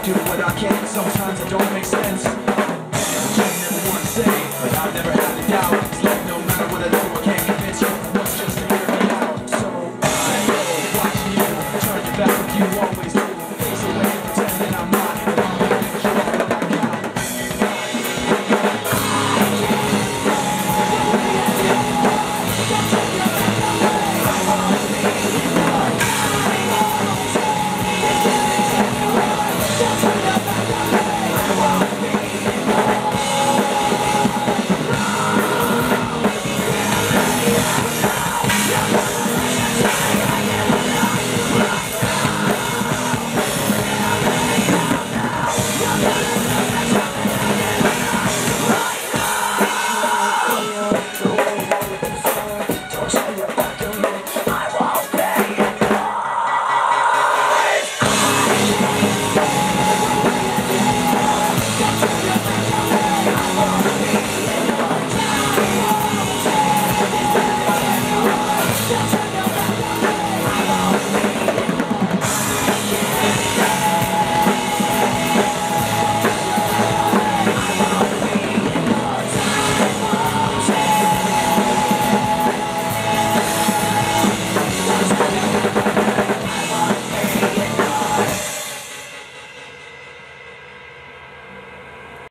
do what I can. Sometimes it don't make sense. Can't never want to say, but I've never had a doubt. It's like no matter what I do, I can't convince you what's just to hear me out. So I go watching you, turn your back like you always do. Face it like you pretend that I'm not. But I'm gonna make sure that I count. That's